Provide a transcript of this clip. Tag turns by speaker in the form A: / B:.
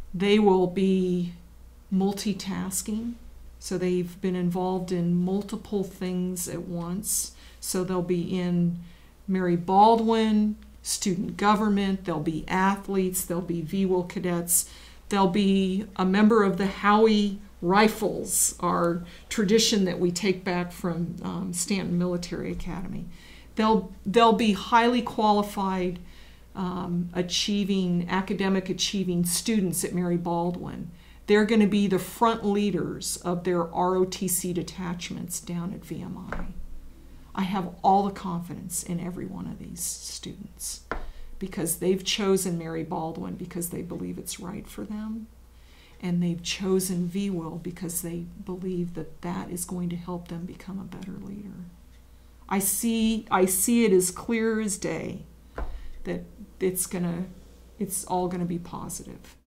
A: They will be multitasking, so they've been involved in multiple things at once. So they'll be in Mary Baldwin, student government, they'll be athletes, they'll be VWIL cadets, they'll be a member of the Howie Rifles, our tradition that we take back from Stanton Military Academy. They'll be highly qualified, academic achieving students at Mary Baldwin. They're going to be the front leaders of their ROTC detachments down at VMI. I have all the confidence in every one of these students because they've chosen Mary Baldwin because they believe it's right for them, and they've chosen VWIL because they believe that that is going to help them become a better leader. I see it as clear as day that it's all going to be positive.